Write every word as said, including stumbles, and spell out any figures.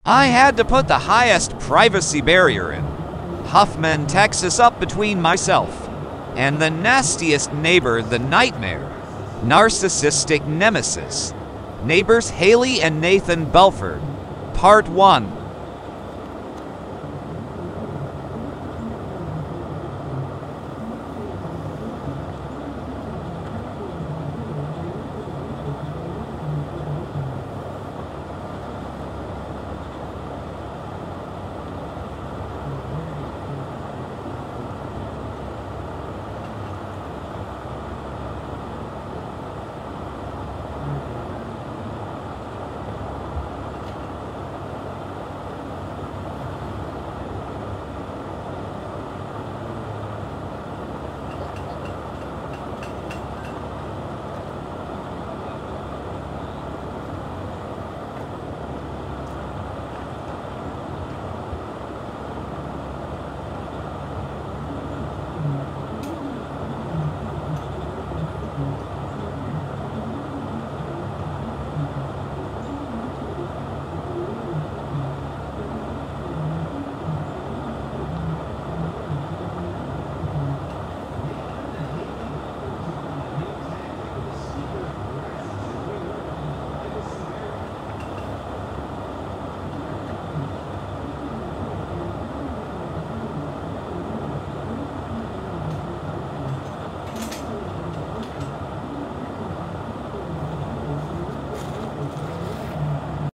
I had to put the highest privacy barrier in. Huffman, Texas up between myself and the nastiest neighbor, the nightmare. Narcissistic nemesis. Neighbors Haley and Nathan Belford. Part one.